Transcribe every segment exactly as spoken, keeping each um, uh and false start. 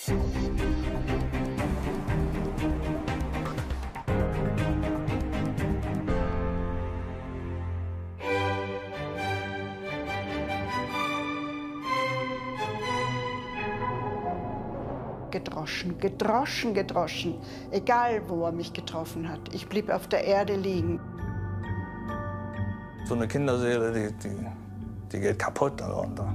Gedroschen, gedroschen, gedroschen. Egal, wo er mich getroffen hat. Ich blieb auf der Erde liegen. So eine Kinderseele, die, die, die geht kaputt darunter.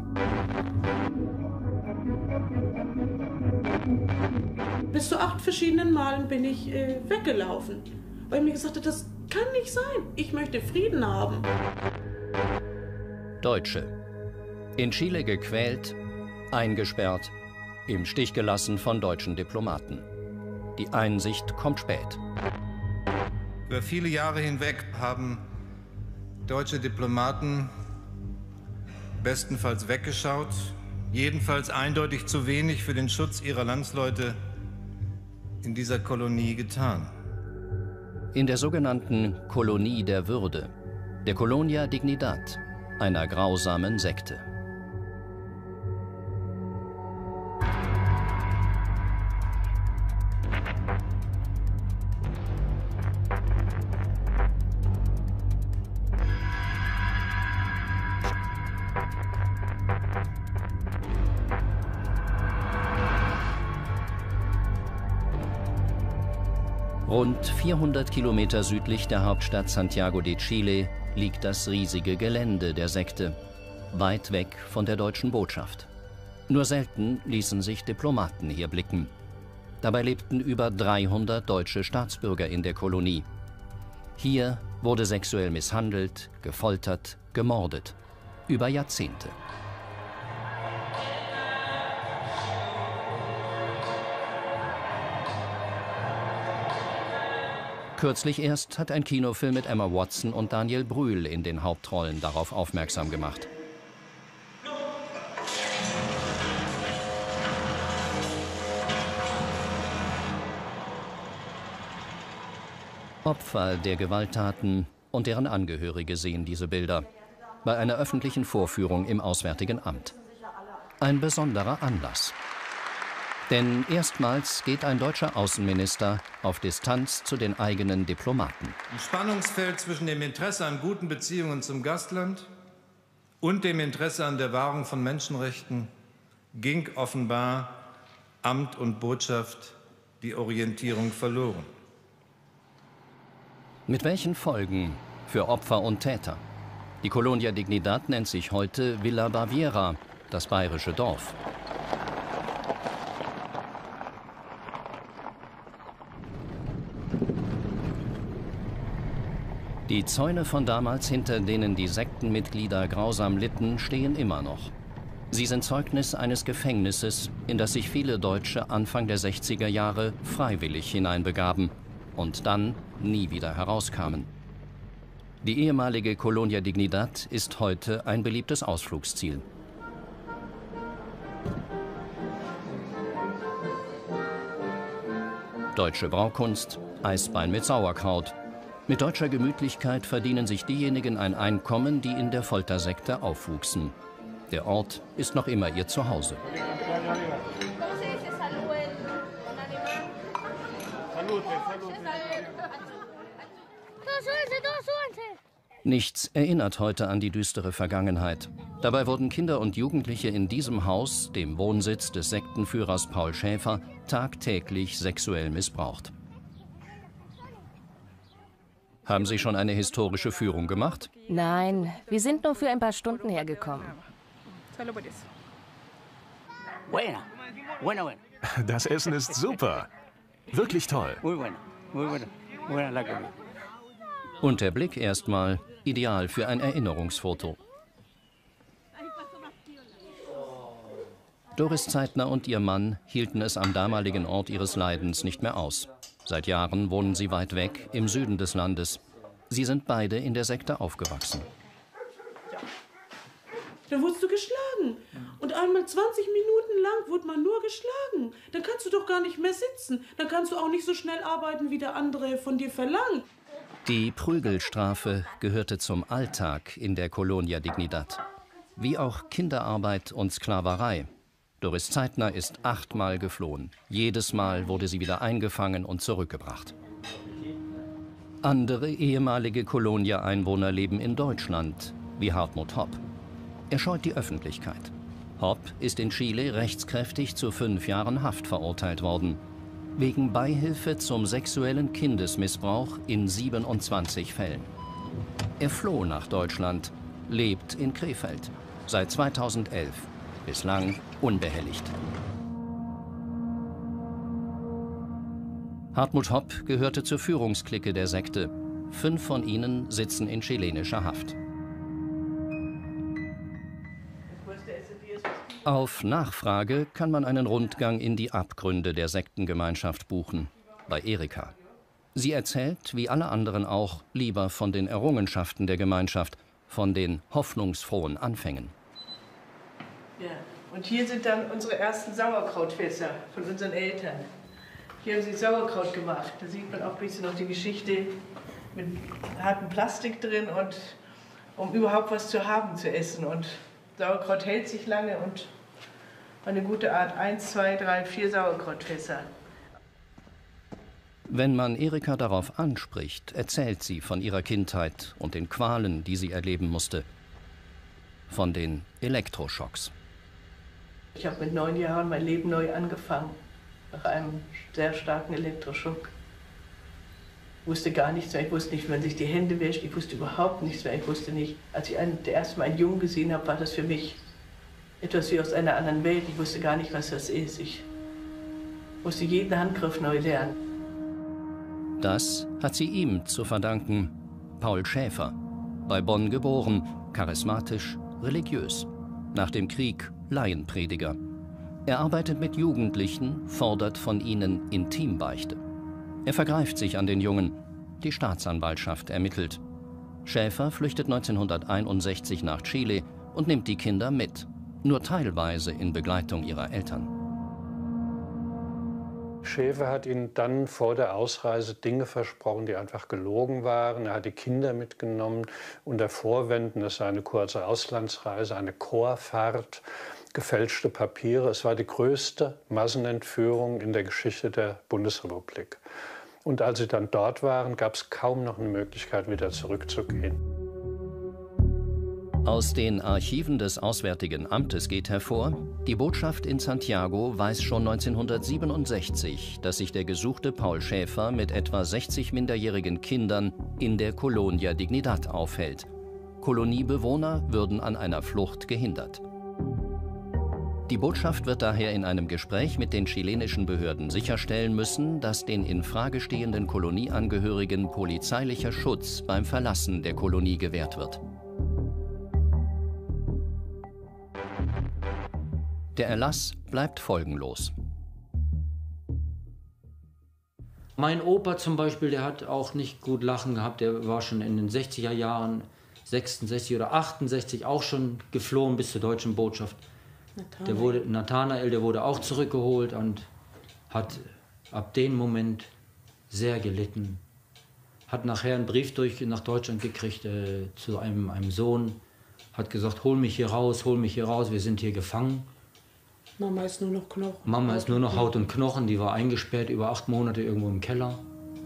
Bis zu acht verschiedenen Malen bin ich äh, weggelaufen, weil ich mir gesagt habe, das kann nicht sein. Ich möchte Frieden haben. Deutsche. In Chile gequält, eingesperrt, im Stich gelassen von deutschen Diplomaten. Die Einsicht kommt spät. Über viele Jahre hinweg haben deutsche Diplomaten bestenfalls weggeschaut, jedenfalls eindeutig zu wenig für den Schutz ihrer Landsleute in dieser Kolonie getan. In der sogenannten Kolonie der Würde, der Colonia Dignidad, einer grausamen Sekte. Rund vierhundert Kilometer südlich der Hauptstadt Santiago de Chile liegt das riesige Gelände der Sekte, weit weg von der deutschen Botschaft. Nur selten ließen sich Diplomaten hier blicken. Dabei lebten über dreihundert deutsche Staatsbürger in der Kolonie. Hier wurde sexuell misshandelt, gefoltert, gemordet. Über Jahrzehnte. Kürzlich erst hat ein Kinofilm mit Emma Watson und Daniel Brühl in den Hauptrollen darauf aufmerksam gemacht. Opfer der Gewalttaten und deren Angehörige sehen diese Bilder bei einer öffentlichen Vorführung im Auswärtigen Amt. Ein besonderer Anlass. Denn erstmals geht ein deutscher Außenminister auf Distanz zu den eigenen Diplomaten. Im Spannungsfeld zwischen dem Interesse an guten Beziehungen zum Gastland und dem Interesse an der Wahrung von Menschenrechten ging offenbar Amt und Botschaft die Orientierung verloren. Mit welchen Folgen für Opfer und Täter? Die Colonia Dignidad nennt sich heute Villa Baviera, das bayerische Dorf. Die Zäune von damals, hinter denen die Sektenmitglieder grausam litten, stehen immer noch. Sie sind Zeugnis eines Gefängnisses, in das sich viele Deutsche Anfang der sechziger Jahre freiwillig hineinbegaben und dann nie wieder herauskamen. Die ehemalige Colonia Dignidad ist heute ein beliebtes Ausflugsziel. Deutsche Braukunst, Eisbein mit Sauerkraut. Mit deutscher Gemütlichkeit verdienen sich diejenigen ein Einkommen, die in der Foltersekte aufwuchsen. Der Ort ist noch immer ihr Zuhause. Nichts erinnert heute an die düstere Vergangenheit. Dabei wurden Kinder und Jugendliche in diesem Haus, dem Wohnsitz des Sektenführers Paul Schäfer, tagtäglich sexuell missbraucht. Haben Sie schon eine historische Führung gemacht? Nein, wir sind nur für ein paar Stunden hergekommen. Das Essen ist super. Wirklich toll. Und der Blick erstmal ideal für ein Erinnerungsfoto. Doris Zeitner und ihr Mann hielten es am damaligen Ort ihres Leidens nicht mehr aus. Seit Jahren wohnen sie weit weg, im Süden des Landes. Sie sind beide in der Sekte aufgewachsen. Dann wurdest du geschlagen. Und einmal zwanzig Minuten lang wurde man nur geschlagen. Dann kannst du doch gar nicht mehr sitzen. Dann kannst du auch nicht so schnell arbeiten, wie der andere von dir verlangt. Die Prügelstrafe gehörte zum Alltag in der Colonia Dignidad. Wie auch Kinderarbeit und Sklaverei. Doris Zeitner ist achtmal geflohen. Jedes Mal wurde sie wieder eingefangen und zurückgebracht. Andere ehemalige Kolonia-Einwohner leben in Deutschland, wie Hartmut Hopp. Er scheut die Öffentlichkeit. Hopp ist in Chile rechtskräftig zu fünf Jahren Haft verurteilt worden. Wegen Beihilfe zum sexuellen Kindesmissbrauch in siebenundzwanzig Fällen. Er floh nach Deutschland, lebt in Krefeld. Seit zweitausendelf. Bislang unbehelligt. Hartmut Hopp gehörte zur Führungsklicke der Sekte. Fünf von ihnen sitzen in chilenischer Haft. Auf Nachfrage kann man einen Rundgang in die Abgründe der Sektengemeinschaft buchen, bei Erika. Sie erzählt, wie alle anderen auch, lieber von den Errungenschaften der Gemeinschaft, von den hoffnungsfrohen Anfängen. Ja, und hier sind dann unsere ersten Sauerkrautfässer von unseren Eltern. Hier haben sie Sauerkraut gemacht. Da sieht man auch ein bisschen noch die Geschichte mit hartem Plastik drin, und um überhaupt was zu haben zu essen. Und Sauerkraut hält sich lange und eine gute Art. Eins, zwei, drei, vier Sauerkrautfässer. Wenn man Erika darauf anspricht, erzählt sie von ihrer Kindheit und den Qualen, die sie erleben musste. Von den Elektroschocks. Ich habe mit neun Jahren mein Leben neu angefangen, nach einem sehr starken Elektroschock. Ich wusste gar nichts mehr, ich wusste nicht, wie man sich die Hände wäscht, ich wusste überhaupt nichts mehr. Ich wusste nicht, als ich ein, das erste Mal einen Jungen gesehen habe, war das für mich etwas wie aus einer anderen Welt. Ich wusste gar nicht, was das ist. Ich musste jeden Handgriff neu lernen. Das hat sie ihm zu verdanken. Paul Schäfer, bei Bonn geboren, charismatisch, religiös. Nach dem Krieg Laienprediger. Er arbeitet mit Jugendlichen, fordert von ihnen Intimbeichte. Er vergreift sich an den Jungen. Die Staatsanwaltschaft ermittelt. Schäfer flüchtet neunzehnhunderteinundsechzig nach Chile und nimmt die Kinder mit. Nur teilweise in Begleitung ihrer Eltern. Schäfer hat ihnen dann vor der Ausreise Dinge versprochen, die einfach gelogen waren. Er hat die Kinder mitgenommen unter Vorwänden, es sei eine kurze Auslandsreise, eine Chorfahrt, gefälschte Papiere. Es war die größte Massenentführung in der Geschichte der Bundesrepublik. Und als sie dann dort waren, gab es kaum noch eine Möglichkeit, wieder zurückzugehen. Aus den Archiven des Auswärtigen Amtes geht hervor, die Botschaft in Santiago weiß schon neunzehnhundertsiebenundsechzig, dass sich der gesuchte Paul Schäfer mit etwa sechzig minderjährigen Kindern in der Colonia Dignidad aufhält. Koloniebewohner würden an einer Flucht gehindert. Die Botschaft wird daher in einem Gespräch mit den chilenischen Behörden sicherstellen müssen, dass den in Frage stehenden Kolonieangehörigen polizeilicher Schutz beim Verlassen der Kolonie gewährt wird. Der Erlass bleibt folgenlos. Mein Opa zum Beispiel, der hat auch nicht gut Lachen gehabt. Der war schon in den sechziger Jahren, sechsundsechzig oder achtundsechzig, auch schon geflohen bis zur deutschen Botschaft. Nathanael. Der wurde, Nathanael, der wurde auch zurückgeholt und hat ab dem Moment sehr gelitten. Hat nachher einen Brief durch, nach Deutschland gekriegt äh, zu einem, einem Sohn. Hat gesagt, hol mich hier raus, hol mich hier raus, wir sind hier gefangen. Mama ist nur noch Knochen. Mama ist nur noch Haut und Knochen, die war eingesperrt über acht Monate irgendwo im Keller.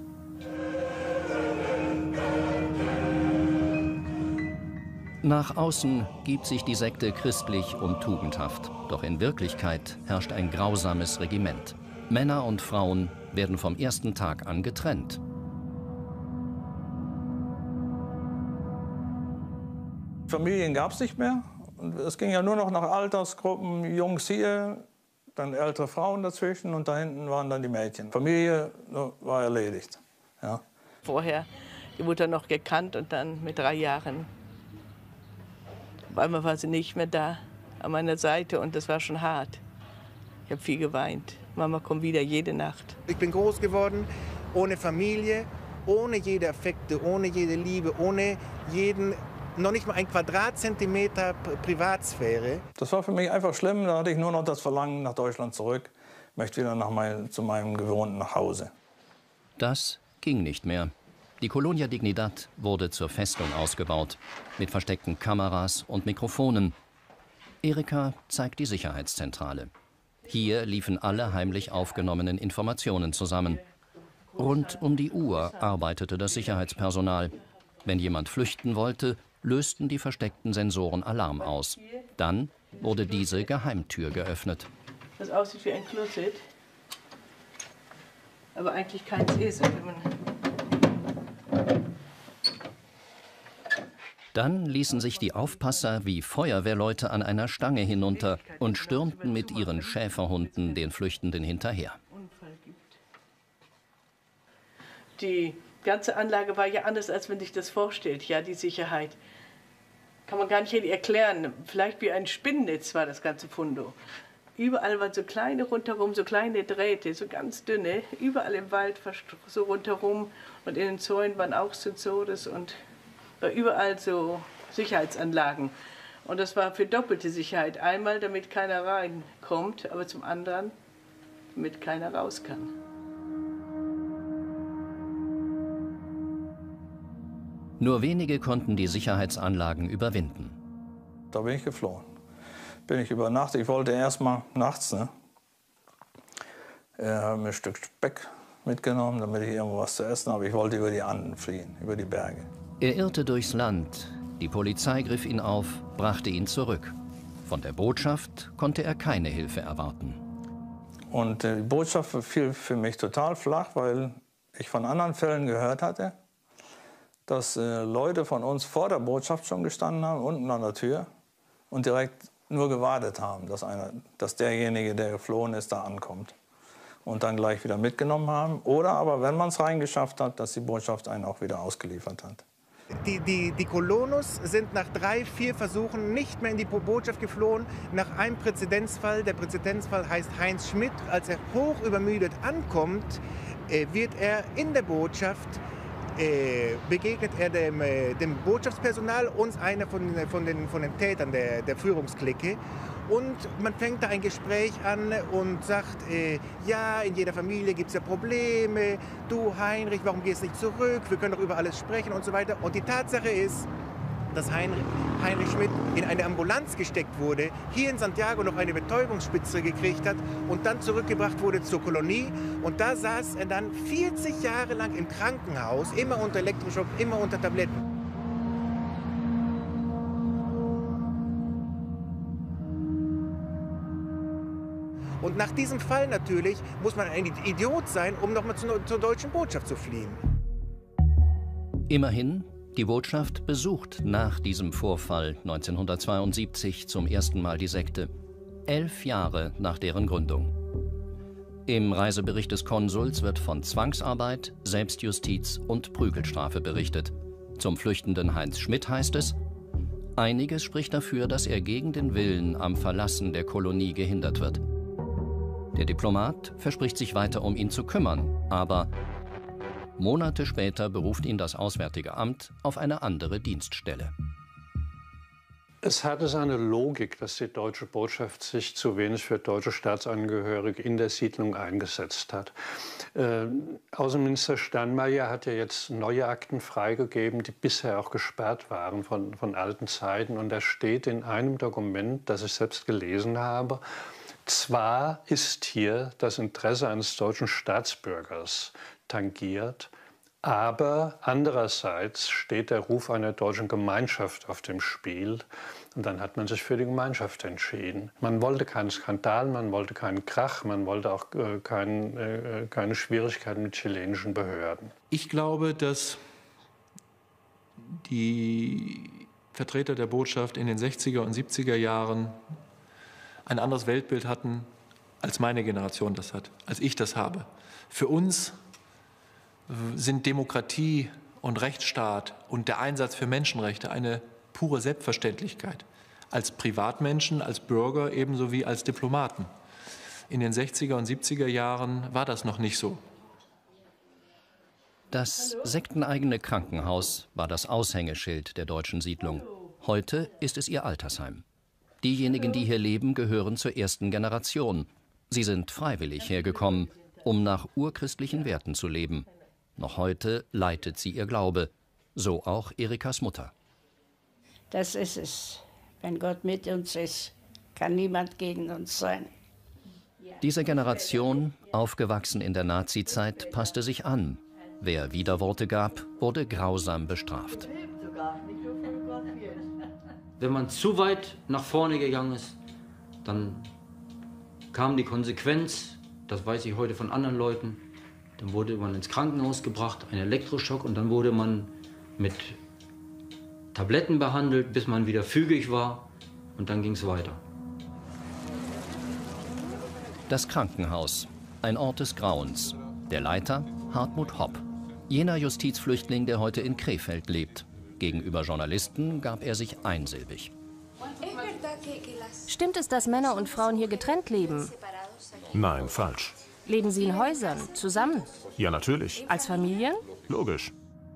Nach außen gibt sich die Sekte christlich und tugendhaft. Doch in Wirklichkeit herrscht ein grausames Regiment. Männer und Frauen werden vom ersten Tag an getrennt. Familien gab es nicht mehr. Es ging ja nur noch nach Altersgruppen, Jungs hier, dann ältere Frauen dazwischen und da hinten waren dann die Mädchen. Familie war erledigt. Ja. Vorher die Mutter noch gekannt und dann mit drei Jahren. Auf einmal war sie nicht mehr da an meiner Seite und das war schon hart. Ich habe viel geweint. Mama kommt wieder jede Nacht. Ich bin groß geworden ohne Familie, ohne jede Affekte, ohne jede Liebe, ohne jeden, noch nicht mal ein Quadratzentimeter Privatsphäre. Das war für mich einfach schlimm. Da hatte ich nur noch das Verlangen nach Deutschland zurück. Ich möchte wieder nach mein, zu meinem gewohnten Nachhause. Das ging nicht mehr. Die Colonia Dignidad wurde zur Festung ausgebaut, mit versteckten Kameras und Mikrofonen. Erika zeigt die Sicherheitszentrale. Hier liefen alle heimlich aufgenommenen Informationen zusammen. Rund um die Uhr arbeitete das Sicherheitspersonal. Wenn jemand flüchten wollte, lösten die versteckten Sensoren Alarm aus. Dann wurde diese Geheimtür geöffnet. Das aussieht wie ein Klosett, aber eigentlich keins ist. Dann ließen sich die Aufpasser wie Feuerwehrleute an einer Stange hinunter und stürmten mit ihren Schäferhunden den Flüchtenden hinterher. Die ganze Anlage war ja anders, als man sich das vorstellt, ja, die Sicherheit. Kann man gar nicht erklären. Vielleicht wie ein Spinnennetz war das ganze Fundo. Überall waren so kleine rundherum, so kleine Drähte, so ganz dünne, überall im Wald so rundherum. Und in den Zäunen waren auch Sensores und war überall so Sicherheitsanlagen. Und das war für doppelte Sicherheit. Einmal, damit keiner reinkommt, aber zum anderen, damit keiner raus kann. Nur wenige konnten die Sicherheitsanlagen überwinden. Da bin ich geflohen. Bin ich über Nacht, ich wollte erst mal nachts, ne? Er hat mir ein Stück Speck mitgenommen, damit ich irgendwo was zu essen habe. Ich wollte über die Anden fliehen, über die Berge. Er irrte durchs Land. Die Polizei griff ihn auf, brachte ihn zurück. Von der Botschaft konnte er keine Hilfe erwarten. Und die Botschaft fiel für mich total flach, weil ich von anderen Fällen gehört hatte, dass äh, Leute von uns vor der Botschaft schon gestanden haben, unten an der Tür, und direkt nur gewartet haben, dass, einer, dass derjenige, der geflohen ist, da ankommt. Und dann gleich wieder mitgenommen haben. Oder aber, wenn man es reingeschafft hat, dass die Botschaft einen auch wieder ausgeliefert hat. Die, die, die Colonos sind nach drei, vier Versuchen nicht mehr in die Botschaft geflohen. Nach einem Präzedenzfall, der Präzedenzfall heißt Heinz Schmidt, als er hochübermüdet ankommt, äh, wird er in der Botschaft Äh, begegnet er dem, äh, dem Botschaftspersonal und einer von, von, den, von den Tätern der, der Führungsklicke. Und man fängt da ein Gespräch an und sagt, äh, ja, in jeder Familie gibt es ja Probleme. Du, Heinrich, warum gehst du nicht zurück? Wir können doch über alles sprechen und so weiter. Und die Tatsache ist, dass Heinrich, Heinrich Schmidt in eine Ambulanz gesteckt wurde, hier in Santiago noch eine Betäubungsspritze gekriegt hat und dann zurückgebracht wurde zur Kolonie. Und da saß er dann vierzig Jahre lang im Krankenhaus, immer unter Elektroschock, immer unter Tabletten. Und nach diesem Fall natürlich muss man ein Idiot sein, um nochmal zur, zur deutschen Botschaft zu fliehen. Immerhin, die Botschaft besucht nach diesem Vorfall neunzehnhundertzweiundsiebzig zum ersten Mal die Sekte, elf Jahre nach deren Gründung. Im Reisebericht des Konsuls wird von Zwangsarbeit, Selbstjustiz und Prügelstrafe berichtet. Zum flüchtenden Heinz Schmidt heißt es: Einiges spricht dafür, dass er gegen den Willen am Verlassen der Kolonie gehindert wird. Der Diplomat verspricht sich weiter um ihn zu kümmern, aber Monate später beruft ihn das Auswärtige Amt auf eine andere Dienststelle. Es hatte seine Logik, dass die deutsche Botschaft sich zu wenig für deutsche Staatsangehörige in der Siedlung eingesetzt hat. Äh, Außenminister Steinmeier hat ja jetzt neue Akten freigegeben, die bisher auch gesperrt waren von, von alten Zeiten. Und da steht in einem Dokument, das ich selbst gelesen habe, zwar ist hier das Interesse eines deutschen Staatsbürgers tangiert, aber andererseits steht der Ruf einer deutschen Gemeinschaft auf dem Spiel. Und dann hat man sich für die Gemeinschaft entschieden. Man wollte keinen Skandal, man wollte keinen Krach, man wollte auch äh, kein, äh, keine Schwierigkeiten mit chilenischen Behörden. Ich glaube, dass die Vertreter der Botschaft in den sechziger und siebziger Jahren ein anderes Weltbild hatten, als meine Generation das hat, als ich das habe. Für uns sind Demokratie und Rechtsstaat und der Einsatz für Menschenrechte eine pure Selbstverständlichkeit. Als Privatmenschen, als Bürger ebenso wie als Diplomaten. In den sechziger und siebziger Jahren war das noch nicht so. Das sekteneigene Krankenhaus war das Aushängeschild der deutschen Siedlung. Heute ist es ihr Altersheim. Diejenigen, die hier leben, gehören zur ersten Generation. Sie sind freiwillig hergekommen, um nach urchristlichen Werten zu leben. Noch heute leitet sie ihr Glaube, so auch Erikas Mutter. Das ist es. Wenn Gott mit uns ist, kann niemand gegen uns sein. Diese Generation, aufgewachsen in der Nazizeit, passte sich an. Wer Widerworte gab, wurde grausam bestraft. Wenn man zu weit nach vorne gegangen ist, dann kam die Konsequenz, das weiß ich heute von anderen Leuten, dann wurde man ins Krankenhaus gebracht, ein Elektroschock, und dann wurde man mit Tabletten behandelt, bis man wieder fügig war, und dann ging es weiter. Das Krankenhaus, ein Ort des Grauens. Der Leiter Hartmut Hopp, jener Justizflüchtling, der heute in Krefeld lebt. Gegenüber Journalisten gab er sich einsilbig. Stimmt es, dass Männer und Frauen hier getrennt leben? Nein, falsch. Leben sie in Häusern, zusammen? Ja, natürlich. Als Familien? Logisch.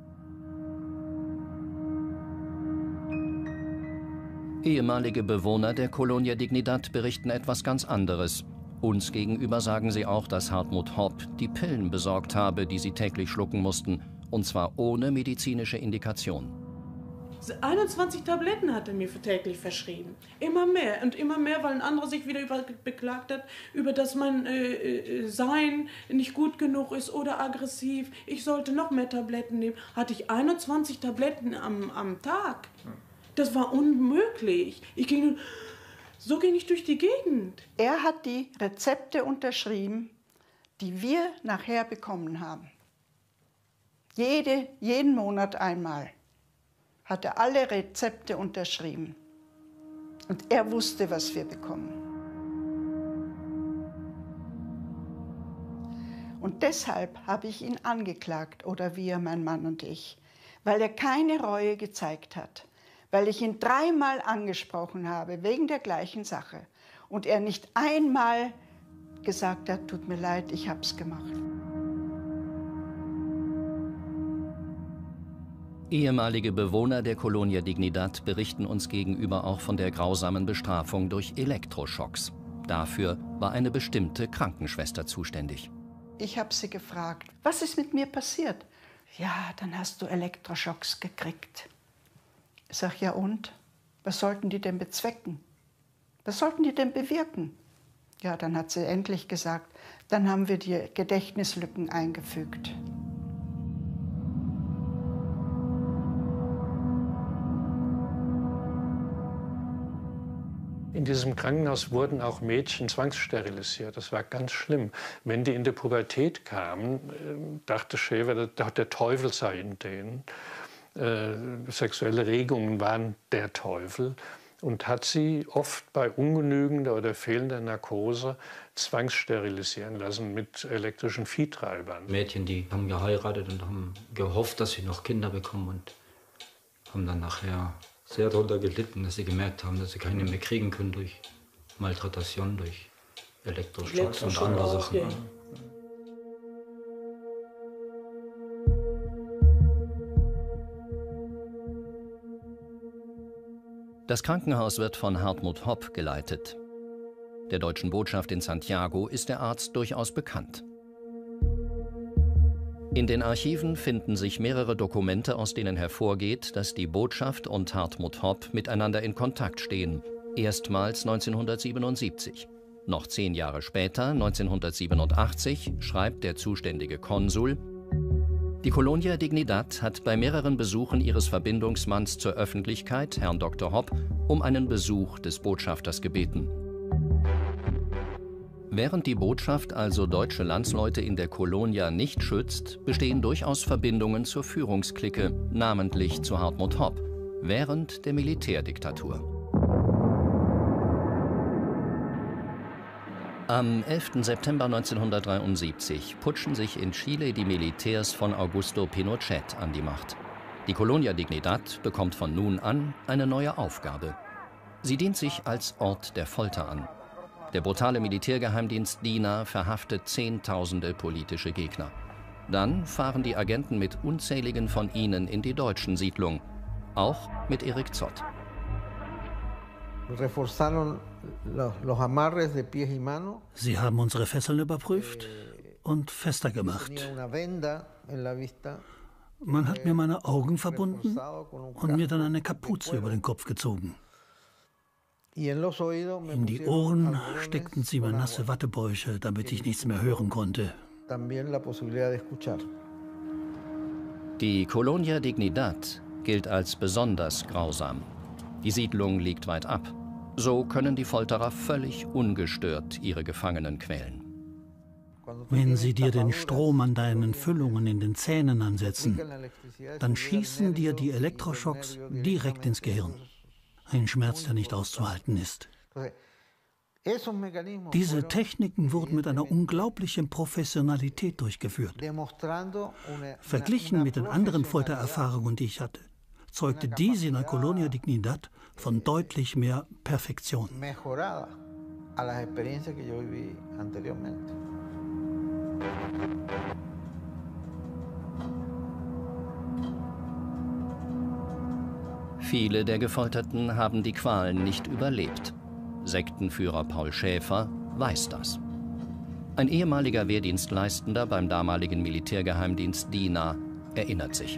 Ehemalige Bewohner der Colonia Dignidad berichten etwas ganz anderes. Uns gegenüber sagen sie auch, dass Hartmut Hopp die Pillen besorgt habe, die sie täglich schlucken mussten, und zwar ohne medizinische Indikation. einundzwanzig Tabletten hat er mir täglich verschrieben. Immer mehr und immer mehr, weil ein anderer sich wieder über, beklagt hat, über dass mein äh, äh, Sein nicht gut genug ist oder aggressiv. Ich sollte noch mehr Tabletten nehmen. Hatte ich einundzwanzig Tabletten am, am Tag. Das war unmöglich. Ich ging, so ging ich durch die Gegend. Er hat die Rezepte unterschrieben, die wir nachher bekommen haben. Jede, jeden Monat einmal hat er alle Rezepte unterschrieben. Und er wusste, was wir bekommen. Und deshalb habe ich ihn angeklagt, oder wir, mein Mann und ich, weil er keine Reue gezeigt hat, weil ich ihn dreimal angesprochen habe, wegen der gleichen Sache, und er nicht einmal gesagt hat, tut mir leid, ich hab's gemacht. Ehemalige Bewohner der Colonia Dignidad berichten uns gegenüber auch von der grausamen Bestrafung durch Elektroschocks. Dafür war eine bestimmte Krankenschwester zuständig. Ich habe sie gefragt, was ist mit mir passiert? Ja, dann hast du Elektroschocks gekriegt. Ich sage, ja und? Was sollten die denn bezwecken? Was sollten die denn bewirken? Ja, dann hat sie endlich gesagt, dann haben wir die Gedächtnislücken eingefügt. In diesem Krankenhaus wurden auch Mädchen zwangssterilisiert. Das war ganz schlimm. Wenn die in die Pubertät kamen, dachte Schäfer, der Teufel sei in denen. Äh, sexuelle Regungen waren der Teufel, und hat sie oft bei ungenügender oder fehlender Narkose zwangssterilisieren lassen mit elektrischen Viehtreibern. Mädchen, die haben geheiratet und haben gehofft, dass sie noch Kinder bekommen, und haben dann nachher sehr darunter gelitten, dass sie gemerkt haben, dass sie keine mehr kriegen können durch Malträtation, durch Elektroschocks und andere Sachen. Ja. Das Krankenhaus wird von Hartmut Hopp geleitet. Der deutschen Botschaft in Santiago ist der Arzt durchaus bekannt. In den Archiven finden sich mehrere Dokumente, aus denen hervorgeht, dass die Botschaft und Hartmut Hopp miteinander in Kontakt stehen. Erstmals neunzehnhundertsiebenundsiebzig. Noch zehn Jahre später, neunzehnhundertsiebenundachtzig, schreibt der zuständige Konsul: Die Colonia Dignidad hat bei mehreren Besuchen ihres Verbindungsmanns zur Öffentlichkeit, Herrn Doktor Hopp, um einen Besuch des Botschafters gebeten. Während die Botschaft also deutsche Landsleute in der Colonia nicht schützt, bestehen durchaus Verbindungen zur Führungsklicke, namentlich zu Hartmut Hopp, während der Militärdiktatur. Am elften September neunzehnhundertdreiundsiebzig putschen sich in Chile die Militärs von Augusto Pinochet an die Macht. Die Colonia Dignidad bekommt von nun an eine neue Aufgabe. Sie dient sich als Ort der Folter an. Der brutale Militärgeheimdienst D I N A verhaftet Zehntausende politische Gegner. Dann fahren die Agenten mit unzähligen von ihnen in die deutschen Siedlungen, auch mit Erik Zott. Sie haben unsere Fesseln überprüft und fester gemacht. Man hat mir meine Augen verbunden und mir dann eine Kapuze über den Kopf gezogen. In die Ohren steckten sie mir nasse Wattebäusche, damit ich nichts mehr hören konnte. Die Colonia Dignidad gilt als besonders grausam. Die Siedlung liegt weit ab. So können die Folterer völlig ungestört ihre Gefangenen quälen. Wenn sie dir den Strom an deinen Füllungen in den Zähnen ansetzen, dann schießen dir die Elektroschocks direkt ins Gehirn. Ein Schmerz, der nicht auszuhalten ist. Diese Techniken wurden mit einer unglaublichen Professionalität durchgeführt. Verglichen mit den anderen Foltererfahrungen, die ich hatte, zeugte diese in der Colonia Dignidad von deutlich mehr Perfektion. Viele der Gefolterten haben die Qualen nicht überlebt. Sektenführer Paul Schäfer weiß das. Ein ehemaliger Wehrdienstleistender beim damaligen Militärgeheimdienst D I N A erinnert sich.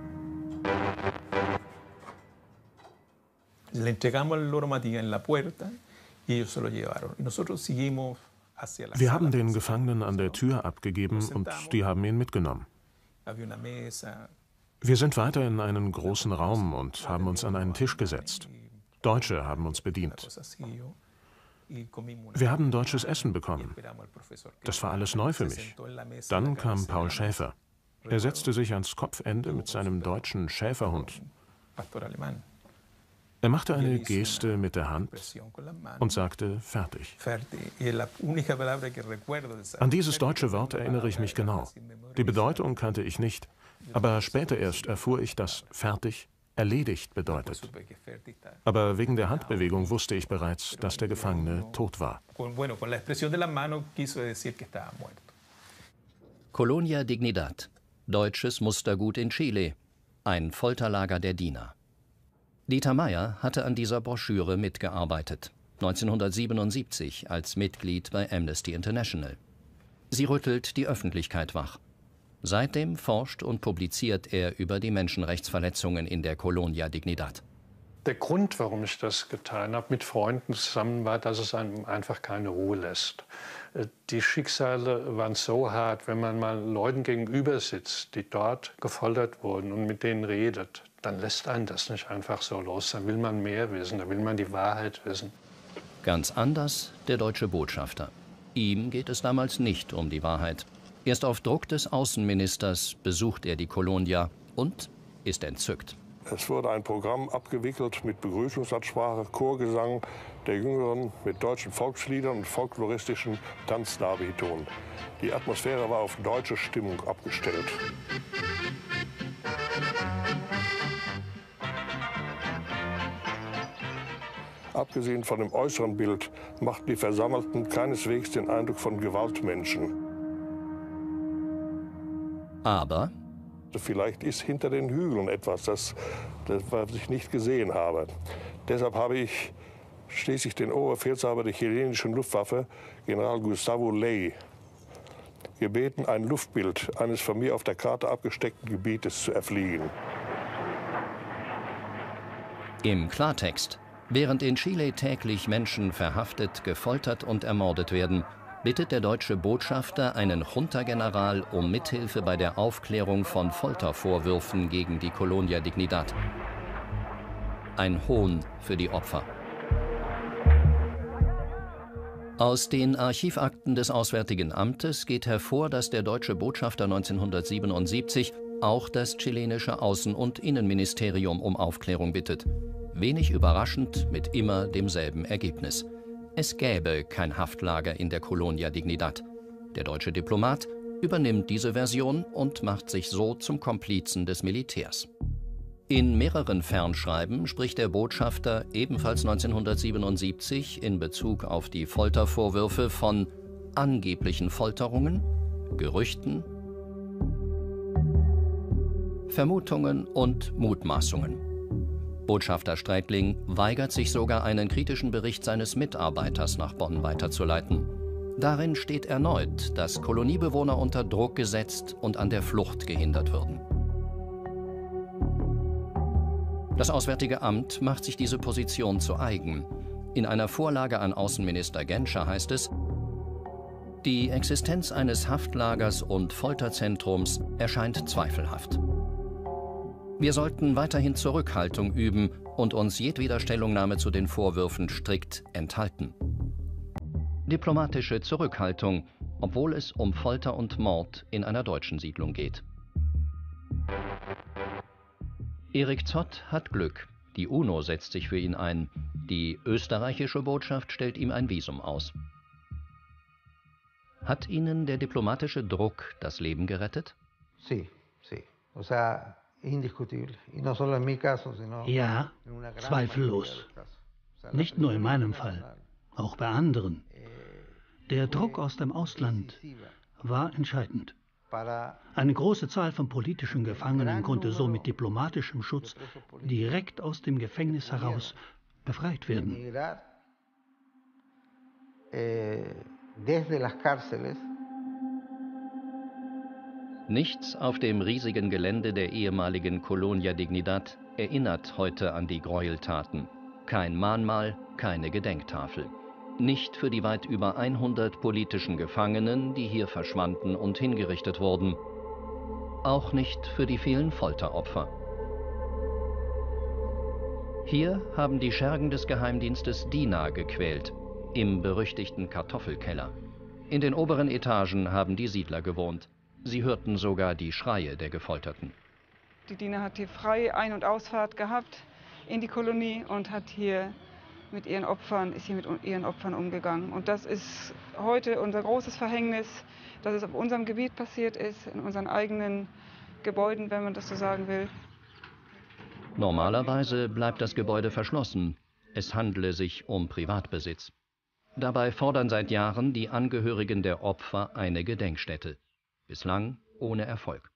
Wir haben den Gefangenen an der Tür abgegeben und die haben ihn mitgenommen. Wir sind weiter in einen großen Raum und haben uns an einen Tisch gesetzt. Deutsche haben uns bedient. Wir haben deutsches Essen bekommen. Das war alles neu für mich. Dann kam Paul Schäfer. Er setzte sich ans Kopfende mit seinem deutschen Schäferhund. Er machte eine Geste mit der Hand und sagte fertig. An dieses deutsche Wort erinnere ich mich genau. Die Bedeutung kannte ich nicht, aber später erst erfuhr ich, dass fertig erledigt bedeutet. Aber wegen der Handbewegung wusste ich bereits, dass der Gefangene tot war. Colonia Dignidad, deutsches Mustergut in Chile, ein Folterlager der Diener. Dieter Meier hatte an dieser Broschüre mitgearbeitet, neunzehnhundertsiebenundsiebzig als Mitglied bei Amnesty International. Sie rüttelt die Öffentlichkeit wach. Seitdem forscht und publiziert er über die Menschenrechtsverletzungen in der Colonia Dignidad. Der Grund, warum ich das getan habe, mit Freunden zusammen, war, dass es einem einfach keine Ruhe lässt. Die Schicksale waren so hart, wenn man mal Leuten gegenüber sitzt, die dort gefoltert wurden und mit denen redet, dann lässt einen das nicht einfach so los. Dann will man mehr wissen, dann will man die Wahrheit wissen. Ganz anders der deutsche Botschafter. Ihm geht es damals nicht um die Wahrheit. Erst auf Druck des Außenministers besucht er die Colonia und ist entzückt. Es wurde ein Programm abgewickelt mit Begrüßungsansprache, Chorgesang der Jüngeren mit deutschen Volksliedern und folkloristischen Tanzdarbietung. Die Atmosphäre war auf deutsche Stimmung abgestellt. Abgesehen von dem äußeren Bild machten die Versammelten keineswegs den Eindruck von Gewaltmenschen. Aber vielleicht ist hinter den Hügeln etwas, das, das was ich nicht gesehen habe. Deshalb habe ich schließlich den Oberbefehlshaber der chilenischen Luftwaffe, General Gustavo Ley, gebeten, ein Luftbild eines von mir auf der Karte abgesteckten Gebietes zu erfliegen. Im Klartext: Während in Chile täglich Menschen verhaftet, gefoltert und ermordet werden, bittet der deutsche Botschafter einen Junta-General um Mithilfe bei der Aufklärung von Foltervorwürfen gegen die Colonia Dignidad. Ein Hohn für die Opfer. Aus den Archivakten des Auswärtigen Amtes geht hervor, dass der deutsche Botschafter neunzehnhundertsiebenundsiebzig auch das chilenische Außen- und Innenministerium um Aufklärung bittet. Wenig überraschend mit immer demselben Ergebnis. Es gäbe kein Haftlager in der Colonia Dignidad. Der deutsche Diplomat übernimmt diese Version und macht sich so zum Komplizen des Militärs. In mehreren Fernschreiben spricht der Botschafter ebenfalls neunzehnhundertsiebenundsiebzig in Bezug auf die Foltervorwürfe von angeblichen Folterungen, Gerüchten, Vermutungen und Mutmaßungen. Botschafter Streitling weigert sich sogar, einen kritischen Bericht seines Mitarbeiters nach Bonn weiterzuleiten. Darin steht erneut, dass Koloniebewohner unter Druck gesetzt und an der Flucht gehindert würden. Das Auswärtige Amt macht sich diese Position zu eigen. In einer Vorlage an Außenminister Genscher heißt es: Die Existenz eines Haftlagers und Folterzentrums erscheint zweifelhaft. Wir sollten weiterhin Zurückhaltung üben und uns jedweder Stellungnahme zu den Vorwürfen strikt enthalten. Diplomatische Zurückhaltung, obwohl es um Folter und Mord in einer deutschen Siedlung geht. Erik Zott hat Glück. Die UNO setzt sich für ihn ein. Die österreichische Botschaft stellt ihm ein Visum aus. Hat Ihnen der diplomatische Druck das Leben gerettet? Sí, sí. O sea, indiscutible. Y no solo en mi caso, sino Ja, zweifellos. Nicht nur in meinem Fall, auch bei anderen. Der Druck aus dem Ausland war entscheidend. Eine große Zahl von politischen Gefangenen konnte so mit diplomatischem Schutz direkt aus dem Gefängnis heraus befreit werden. Nichts auf dem riesigen Gelände der ehemaligen Colonia Dignidad erinnert heute an die Gräueltaten. Kein Mahnmal, keine Gedenktafel. Nicht für die weit über hundert politischen Gefangenen, die hier verschwanden und hingerichtet wurden. Auch nicht für die vielen Folteropfer. Hier haben die Schergen des Geheimdienstes Dina gequält, im berüchtigten Kartoffelkeller. In den oberen Etagen haben die Siedler gewohnt. Sie hörten sogar die Schreie der Gefolterten. Die Dina hat hier freie Ein- und Ausfahrt gehabt in die Kolonie und hat hier mit ihren Opfern, ist hier mit ihren Opfern umgegangen. Und das ist heute unser großes Verhängnis, dass es auf unserem Gebiet passiert ist, in unseren eigenen Gebäuden, wenn man das so sagen will. Normalerweise bleibt das Gebäude verschlossen. Es handle sich um Privatbesitz. Dabei fordern seit Jahren die Angehörigen der Opfer eine Gedenkstätte. Bislang ohne Erfolg.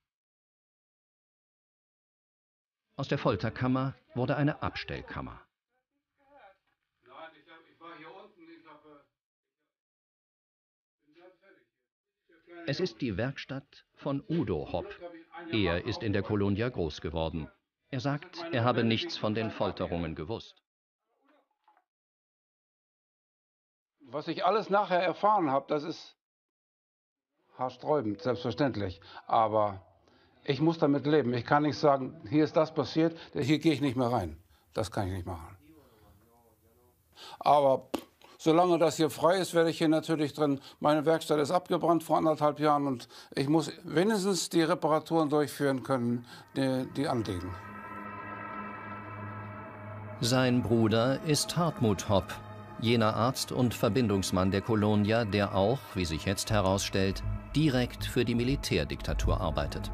Aus der Folterkammer wurde eine Abstellkammer. Es ist die Werkstatt von Udo Hopp. Er ist in der Colonia groß geworden. Er sagt, er habe nichts von den Folterungen gewusst. Was ich alles nachher erfahren habe, das ist haarsträubend, selbstverständlich. Aber ich muss damit leben. Ich kann nicht sagen, hier ist das passiert, hier gehe ich nicht mehr rein. Das kann ich nicht machen. Aber solange das hier frei ist, werde ich hier natürlich drin. Meine Werkstatt ist abgebrannt vor anderthalb Jahren und ich muss wenigstens die Reparaturen durchführen können, die, die anliegen. Sein Bruder ist Hartmut Hopp, jener Arzt und Verbindungsmann der Colonia, der auch, wie sich jetzt herausstellt, direkt für die Militärdiktatur arbeitet.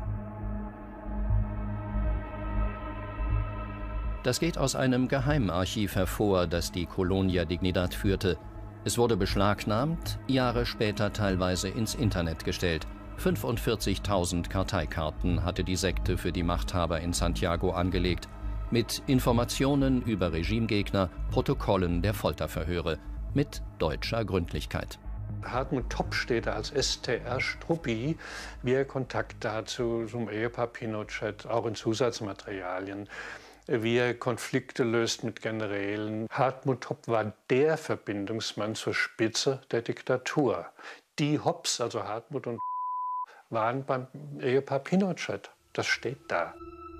Das geht aus einem Geheimarchiv hervor, das die Colonia Dignidad führte. Es wurde beschlagnahmt, Jahre später teilweise ins Internet gestellt. fünfundvierzigtausend Karteikarten hatte die Sekte für die Machthaber in Santiago angelegt, mit Informationen über Regimegegner, Protokollen der Folterverhöre, mit deutscher Gründlichkeit. Hartmut Hopp steht da als S T R-Struppi, wie er Kontakt dazu zum Ehepaar Pinochet, auch in Zusatzmaterialien, wie er Konflikte löst mit Generälen. Hartmut Hopp war der Verbindungsmann zur Spitze der Diktatur. Die Hopps, also Hartmut und waren beim Ehepaar Pinochet. Das steht da.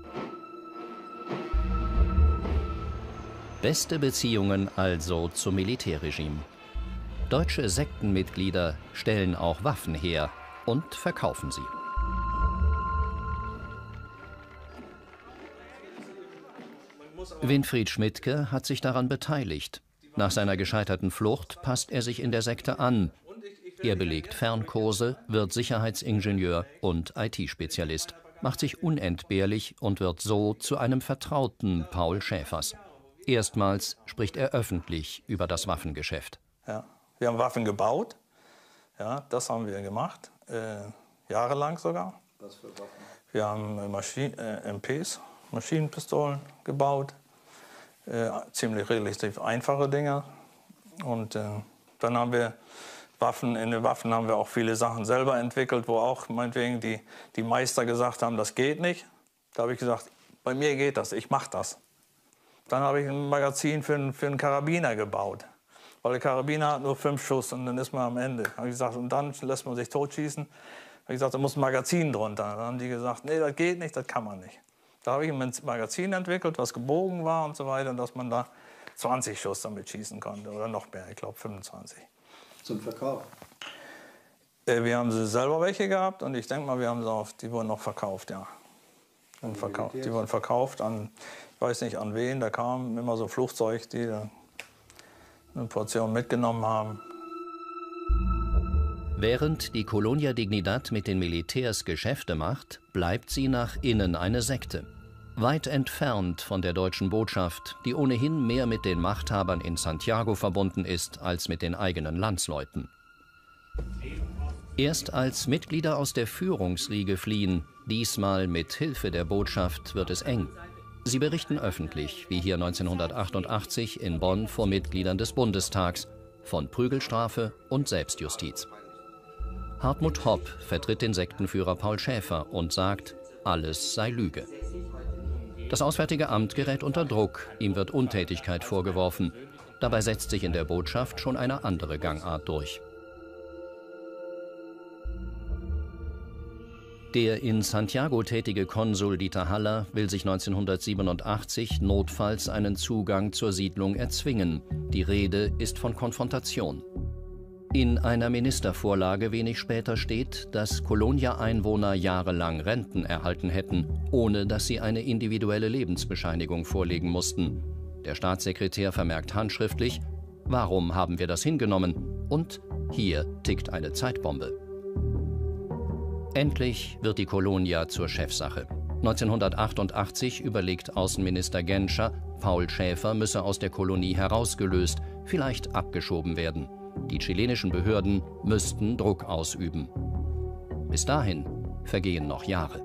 Beste Beziehungen also zum Militärregime. Deutsche Sektenmitglieder stellen auch Waffen her und verkaufen sie. Winfried Schmidtke hat sich daran beteiligt. Nach seiner gescheiterten Flucht passt er sich in der Sekte an. Er belegt Fernkurse, wird Sicherheitsingenieur und I T-Spezialist, macht sich unentbehrlich und wird so zu einem Vertrauten Paul Schäfers. Erstmals spricht er öffentlich über das Waffengeschäft. Ja, wir haben Waffen gebaut. Ja, das haben wir gemacht, äh, jahrelang sogar. Was für Waffen? Wir haben Maschinen, äh, M Ps, Maschinenpistolen gebaut. Äh, ziemlich relativ einfache Dinger. Und äh, dann haben wir Waffen, in den Waffen haben wir auch viele Sachen selber entwickelt, wo auch meinetwegen die, die Meister gesagt haben, das geht nicht. Da habe ich gesagt, bei mir geht das, ich mache das. Dann habe ich ein Magazin für einen, für einen Karabiner gebaut. Weil der Karabiner hat nur fünf Schuss und dann ist man am Ende. Da habe ich gesagt, und dann lässt man sich totschießen. Da habe ich gesagt, da muss ein Magazin drunter. Dann haben die gesagt, nee, das geht nicht, das kann man nicht. Da habe ich ein Magazin entwickelt, was gebogen war und so weiter, dass man da zwanzig Schuss damit schießen konnte oder noch mehr, ich glaube fünfundzwanzig. Zum Verkauf? Äh, wir haben sie selber welche gehabt und ich denke mal, wir haben sie auch, die wurden noch verkauft, ja. Und verkauft. Die wurden verkauft an, ich weiß nicht an wen, da kam immer so ein Flugzeug, die da eine Portion mitgenommen haben. Während die Colonia Dignidad mit den Militärs Geschäfte macht, bleibt sie nach innen eine Sekte. Weit entfernt von der deutschen Botschaft, die ohnehin mehr mit den Machthabern in Santiago verbunden ist als mit den eigenen Landsleuten. Erst als Mitglieder aus der Führungsriege fliehen, diesmal mit Hilfe der Botschaft, wird es eng. Sie berichten öffentlich, wie hier neunzehnhundertachtundachtzig in Bonn vor Mitgliedern des Bundestags, von Prügelstrafe und Selbstjustiz. Hartmut Hopp vertritt den Sektenführer Paul Schäfer und sagt, alles sei Lüge. Das Auswärtige Amt gerät unter Druck, ihm wird Untätigkeit vorgeworfen. Dabei setzt sich in der Botschaft schon eine andere Gangart durch. Der in Santiago tätige Konsul Dieter Haller will sich neunzehnhundertsiebenundachtzig notfalls einen Zugang zur Siedlung erzwingen. Die Rede ist von Konfrontation. In einer Ministervorlage wenig später steht, dass Colonia-Einwohner jahrelang Renten erhalten hätten, ohne dass sie eine individuelle Lebensbescheinigung vorlegen mussten. Der Staatssekretär vermerkt handschriftlich, warum haben wir das hingenommen? Und hier tickt eine Zeitbombe. Endlich wird die Colonia zur Chefsache. neunzehnhundertachtundachtzig überlegt Außenminister Genscher, Paul Schäfer müsse aus der Kolonie herausgelöst, vielleicht abgeschoben werden. Die chilenischen Behörden müssten Druck ausüben. Bis dahin vergehen noch Jahre.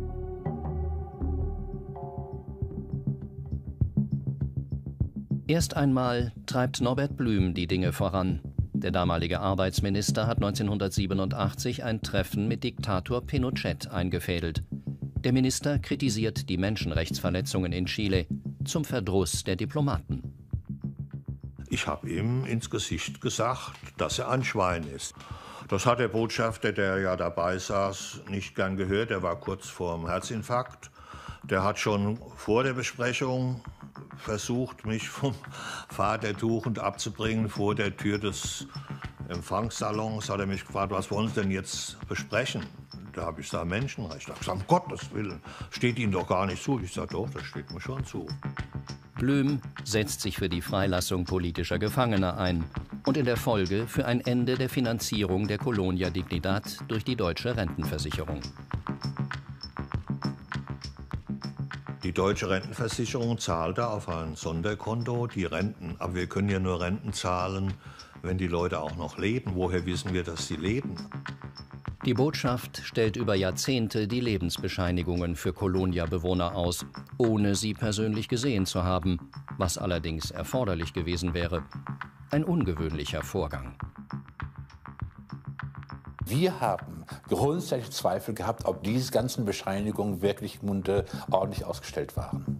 Erst einmal treibt Norbert Blüm die Dinge voran. Der damalige Arbeitsminister hat neunzehnhundertsiebenundachtzig ein Treffen mit Diktator Pinochet eingefädelt. Der Minister kritisiert die Menschenrechtsverletzungen in Chile zum Verdruss der Diplomaten. Ich habe ihm ins Gesicht gesagt, dass er ein Schwein ist. Das hat der Botschafter, der ja dabei saß, nicht gern gehört. Er war kurz vor dem Herzinfarkt. Der hat schon vor der Besprechung versucht, mich vom Vatertuchend abzubringen. Vor der Tür des Empfangssalons hat er mich gefragt, was wollen Sie denn jetzt besprechen? Da habe ich gesagt, Menschenrecht. Ich habe gesagt, um Gottes Willen, steht Ihnen doch gar nicht zu. Ich sage, doch, das steht mir schon zu. Blüm setzt sich für die Freilassung politischer Gefangener ein und in der Folge für ein Ende der Finanzierung der Colonia Dignidad durch die deutsche Rentenversicherung. Die deutsche Rentenversicherung zahlte auf ein Sonderkonto die Renten. Aber wir können ja nur Renten zahlen, wenn die Leute auch noch leben. Woher wissen wir, dass sie leben? Die Botschaft stellt über Jahrzehnte die Lebensbescheinigungen für Colonia-Bewohner aus, ohne sie persönlich gesehen zu haben, was allerdings erforderlich gewesen wäre. Ein ungewöhnlicher Vorgang. Wir haben grundsätzlich Zweifel gehabt, ob diese ganzen Bescheinigungen wirklich munter ordentlich ausgestellt waren.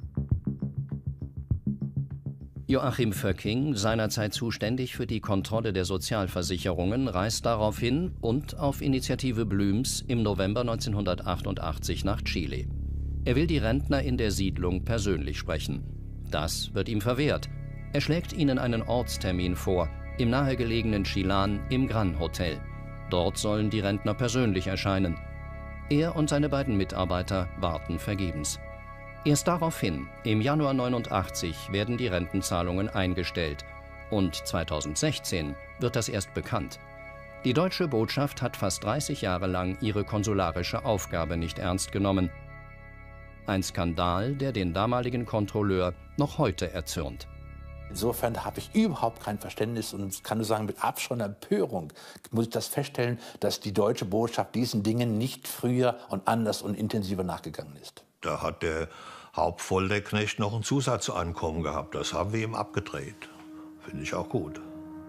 Joachim Vöcking, seinerzeit zuständig für die Kontrolle der Sozialversicherungen, reist daraufhin und auf Initiative Blüms im November neunzehnhundertachtundachtzig nach Chile. Er will die Rentner in der Siedlung persönlich sprechen. Das wird ihm verwehrt. Er schlägt ihnen einen Ortstermin vor, im nahegelegenen Chillán im Gran Hotel. Dort sollen die Rentner persönlich erscheinen. Er und seine beiden Mitarbeiter warten vergebens. Erst daraufhin, im Januar neunundachtzig, werden die Rentenzahlungen eingestellt. Und zweitausendsechzehn wird das erst bekannt. Die deutsche Botschaft hat fast dreißig Jahre lang ihre konsularische Aufgabe nicht ernst genommen. Ein Skandal, der den damaligen Kontrolleur noch heute erzürnt. Insofern habe ich überhaupt kein Verständnis und kann nur sagen, mit Abscheu und Empörung muss ich das feststellen, dass die deutsche Botschaft diesen Dingen nicht früher und anders und intensiver nachgegangen ist. Da hat der Hauptfolterknecht noch ein Zusatzeinkommen gehabt. Das haben wir ihm abgedreht. Finde ich auch gut.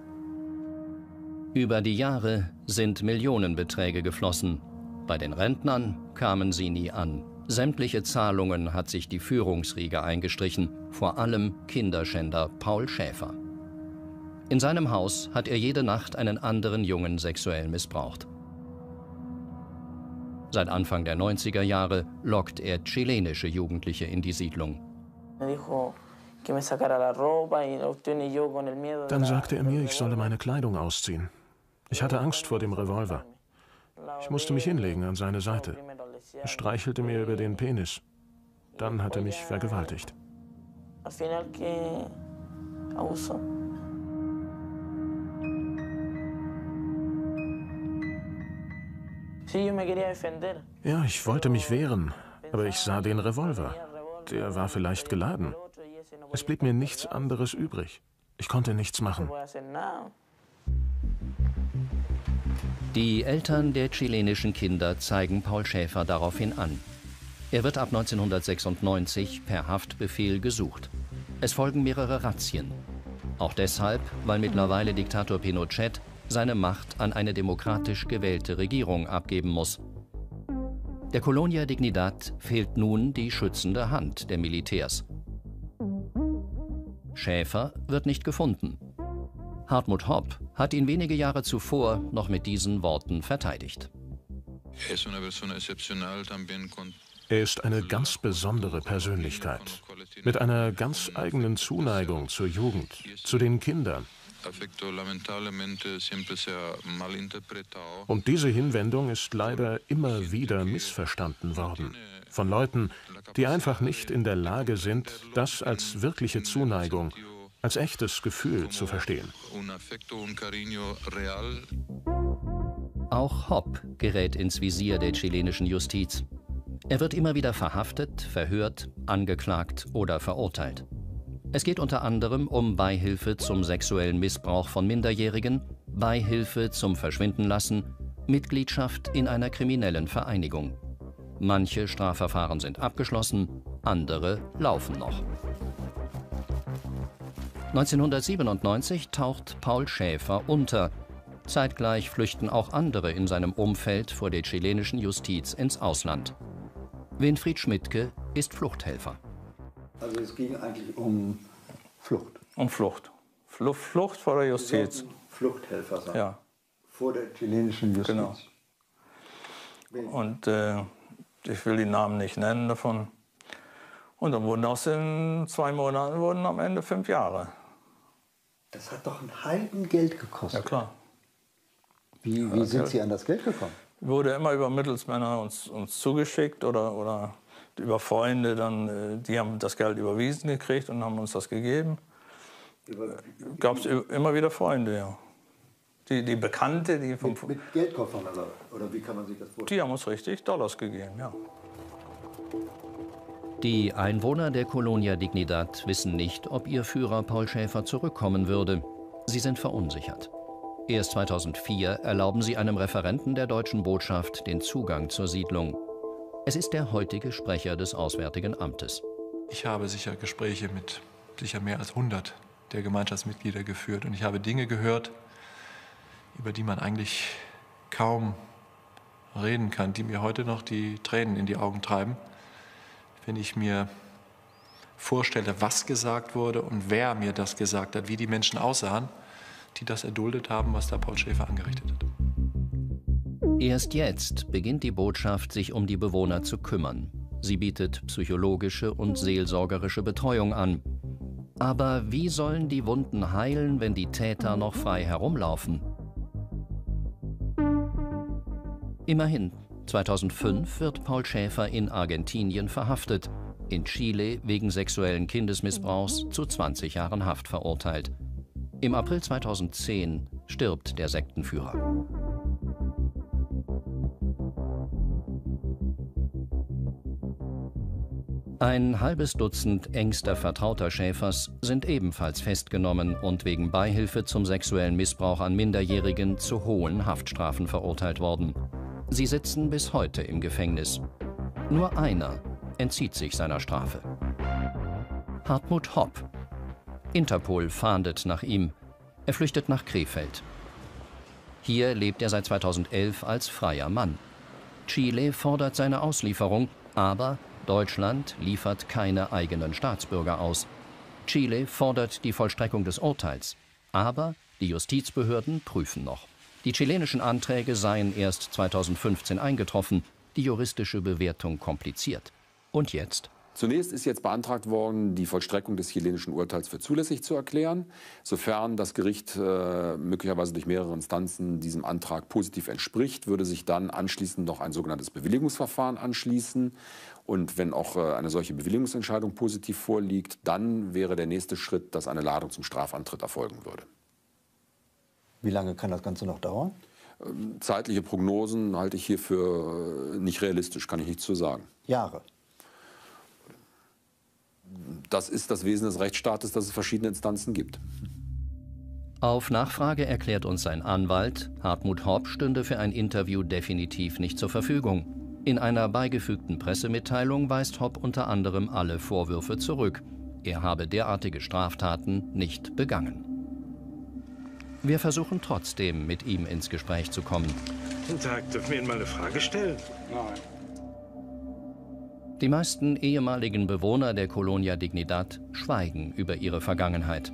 Über die Jahre sind Millionenbeträge geflossen. Bei den Rentnern kamen sie nie an. Sämtliche Zahlungen hat sich die Führungsriege eingestrichen, vor allem Kinderschänder Paul Schäfer. In seinem Haus hat er jede Nacht einen anderen Jungen sexuell missbraucht. Seit Anfang der neunziger Jahre lockt er chilenische Jugendliche in die Siedlung. Dann sagte er mir, ich solle meine Kleidung ausziehen. Ich hatte Angst vor dem Revolver. Ich musste mich hinlegen an seine Seite. Er streichelte mir über den Penis. Dann hat er mich vergewaltigt. Ja, ich wollte mich wehren, aber ich sah den Revolver. Der war vielleicht geladen. Es blieb mir nichts anderes übrig. Ich konnte nichts machen. Die Eltern der chilenischen Kinder zeigen Paul Schäfer daraufhin an. Er wird ab neunzehnhundertsechsundneunzig per Haftbefehl gesucht. Es folgen mehrere Razzien. Auch deshalb, weil mittlerweile Diktator Pinochet seine Macht an eine demokratisch gewählte Regierung abgeben muss. Der Colonia Dignidad fehlt nun die schützende Hand der Militärs. Schäfer wird nicht gefunden. Hartmut Hopp hat ihn wenige Jahre zuvor noch mit diesen Worten verteidigt. Er ist eine ganz besondere Persönlichkeit, mit einer ganz eigenen Zuneigung zur Jugend, zu den Kindern. Und diese Hinwendung ist leider immer wieder missverstanden worden. Von Leuten, die einfach nicht in der Lage sind, das als wirkliche Zuneigung, als echtes Gefühl zu verstehen. Auch Hopp gerät ins Visier der chilenischen Justiz. Er wird immer wieder verhaftet, verhört, angeklagt oder verurteilt. Es geht unter anderem um Beihilfe zum sexuellen Missbrauch von Minderjährigen, Beihilfe zum Verschwindenlassen, Mitgliedschaft in einer kriminellen Vereinigung. Manche Strafverfahren sind abgeschlossen, andere laufen noch. neunzehnhundertsiebenundneunzig taucht Paul Schäfer unter. Zeitgleich flüchten auch andere in seinem Umfeld vor der chilenischen Justiz ins Ausland. Winfried Schmidtke ist Fluchthelfer. Also es ging eigentlich um Flucht. Um Flucht. Flucht, Flucht vor der Justiz. Fluchthelfer sein. Ja. Vor der chilenischen Justiz. Genau. Und äh, ich will die Namen nicht nennen davon. Und dann wurden aus den zwei Monaten wurden am Ende fünf Jahre. Das hat doch ein Heidengeld gekostet. Ja, klar. Wie, wie sind Sie an das Geld gekommen? Wurde immer über Mittelsmänner uns, uns zugeschickt oder, oder über Freunde, dann, die haben das Geld überwiesen gekriegt und haben uns das gegeben. Gab es immer wieder Freunde, ja. Die, die Bekannte, die vom... Mit, mit Geldkoffern, also, oder wie kann man sich das vorstellen? Die haben uns richtig Dollars gegeben, ja. Die Einwohner der Colonia Dignidad wissen nicht, ob ihr Führer Paul Schäfer zurückkommen würde. Sie sind verunsichert. Erst zweitausendvier erlauben sie einem Referenten der deutschen Botschaft den Zugang zur Siedlung. Es ist der heutige Sprecher des Auswärtigen Amtes. Ich habe sicher Gespräche mit sicher mehr als hundert der Gemeinschaftsmitglieder geführt. Und ich habe Dinge gehört, über die man eigentlich kaum reden kann, die mir heute noch die Tränen in die Augen treiben, wenn ich mir vorstelle, was gesagt wurde und wer mir das gesagt hat, wie die Menschen aussahen, die das erduldet haben, was da Paul Schäfer angerichtet hat. Erst jetzt beginnt die Botschaft, sich um die Bewohner zu kümmern. Sie bietet psychologische und seelsorgerische Betreuung an. Aber wie sollen die Wunden heilen, wenn die Täter noch frei herumlaufen? Immerhin, zweitausendfünf wird Paul Schäfer in Argentinien verhaftet, in Chile wegen sexuellen Kindesmissbrauchs zu zwanzig Jahren Haft verurteilt. Im April zweitausendzehn stirbt der Sektenführer. Ein halbes Dutzend engster Vertrauter Schäfers sind ebenfalls festgenommen und wegen Beihilfe zum sexuellen Missbrauch an Minderjährigen zu hohen Haftstrafen verurteilt worden. Sie sitzen bis heute im Gefängnis. Nur einer entzieht sich seiner Strafe. Hartmut Hopp. Interpol fahndet nach ihm. Er flüchtet nach Krefeld. Hier lebt er seit zweitausendelf als freier Mann. Chile fordert seine Auslieferung, Aber Deutschland liefert keine eigenen Staatsbürger aus. Chile fordert die Vollstreckung des Urteils. Aber die Justizbehörden prüfen noch. Die chilenischen Anträge seien erst zweitausendfünfzehn eingetroffen, die juristische Bewertung kompliziert. Und jetzt? Zunächst ist jetzt beantragt worden, die Vollstreckung des chilenischen Urteils für zulässig zu erklären. Sofern das Gericht äh, möglicherweise durch mehrere Instanzen diesem Antrag positiv entspricht, würde sich dann anschließend noch ein sogenanntes Bewilligungsverfahren anschließen. Und wenn auch äh, eine solche Bewilligungsentscheidung positiv vorliegt, dann wäre der nächste Schritt, dass eine Ladung zum Strafantritt erfolgen würde. Wie lange kann das Ganze noch dauern? Ähm, zeitliche Prognosen halte ich hier für äh, nicht realistisch, kann ich nicht zu sagen. Jahre. Das ist das Wesen des Rechtsstaates, dass es verschiedene Instanzen gibt. Auf Nachfrage erklärt uns sein Anwalt, Hartmut Hopp stünde für ein Interview definitiv nicht zur Verfügung. In einer beigefügten Pressemitteilung weist Hopp unter anderem alle Vorwürfe zurück. Er habe derartige Straftaten nicht begangen. Wir versuchen trotzdem, mit ihm ins Gespräch zu kommen. Guten Tag, dürfen wir Ihnen mal eine Frage stellen? Nein. Die meisten ehemaligen Bewohner der Colonia Dignidad schweigen über ihre Vergangenheit.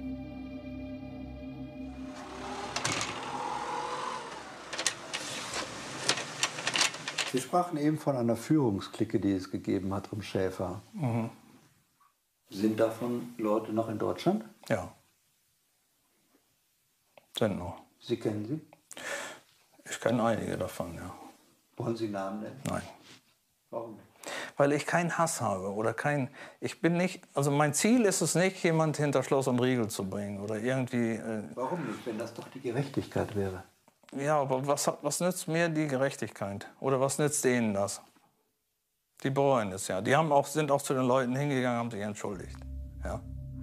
Sie sprachen eben von einer Führungsklicke, die es gegeben hat um Schäfer. Mhm. Sind davon Leute noch in Deutschland? Ja. Sind noch. Sie kennen sie? Ich kenne einige davon, ja. Wollen Sie Namen nennen? Nein. Warum nicht? Weil ich keinen Hass habe oder kein, ich bin nicht, also mein Ziel ist es nicht, jemand hinter Schloss und Riegel zu bringen oder irgendwie. Äh, Warum nicht, wenn das doch die Gerechtigkeit wäre? Ja, aber was, was nützt mir die Gerechtigkeit? Oder was nützt denen das? Die bereuen es ja. Die haben auch, sind auch zu den Leuten hingegangen, haben sich entschuldigt. Ja.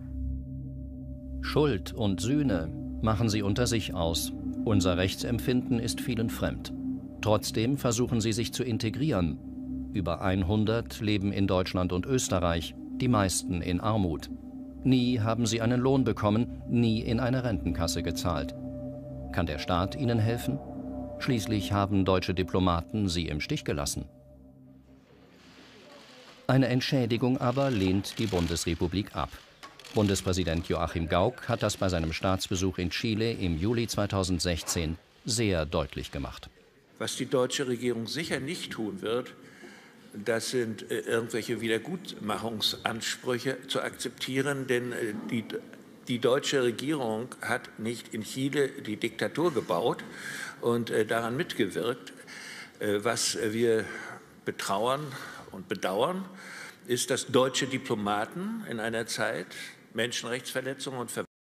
Schuld und Sühne machen sie unter sich aus. Unser Rechtsempfinden ist vielen fremd. Trotzdem versuchen sie sich zu integrieren. Über hundert leben in Deutschland und Österreich, die meisten in Armut. Nie haben sie einen Lohn bekommen, nie in eine Rentenkasse gezahlt. Kann der Staat ihnen helfen? Schließlich haben deutsche Diplomaten sie im Stich gelassen. Eine Entschädigung aber lehnt die Bundesrepublik ab. Bundespräsident Joachim Gauck hat das bei seinem Staatsbesuch in Chile im Juli zweitausendsechzehn sehr deutlich gemacht. Was die deutsche Regierung sicher nicht tun wird, das sind äh, irgendwelche Wiedergutmachungsansprüche zu akzeptieren, denn äh, die, die deutsche Regierung hat nicht in Chile die Diktatur gebaut und äh, daran mitgewirkt. Äh, was wir betrauern und bedauern, ist, dass deutsche Diplomaten in einer Zeit Menschenrechtsverletzungen und Ver